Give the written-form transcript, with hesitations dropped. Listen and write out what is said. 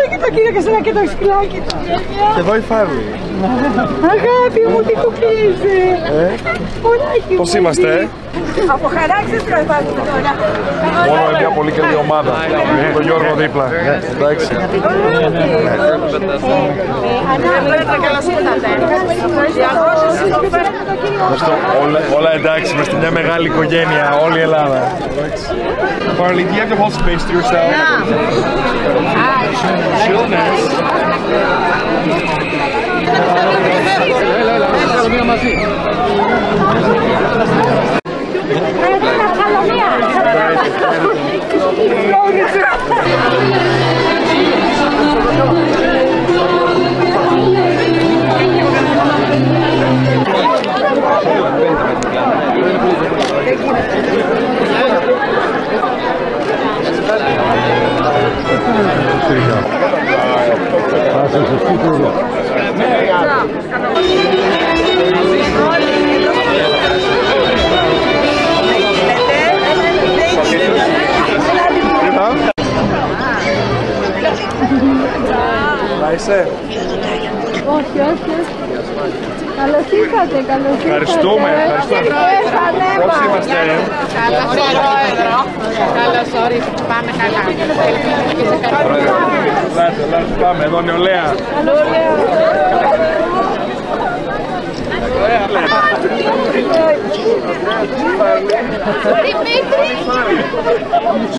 και το κοίτα και σένα και το σκυλάκι του. Και εδώ η Φάρλη. Αγάπη μου, τι κουκλίζει. Πολλάκι μου. Πώς είμαστε? Από χαράξεις τραβάζουμε τώρα. Μόνο μια πολύ καλή ομάδα. Με τον Γιώργο δίπλα. Εντάξει. Καλώς ήρθατε. Όλα εντάξει, είμαστε μια μεγάλη οικογένεια, όλη η Ελλάδα. Farley, do you have the whole space to yourself? Chillness. Είσαι. Όχι, όχι. Καλώς ήρθατε, καλώς ήρθατε. Ευχαριστούμε, Πώς είμαστε? Καλώς πρόεδρο. Καλώς όρισατε. Πάμε καλά. Ελάτε, πάμε, εδώ νεολαία. Δημήτρη!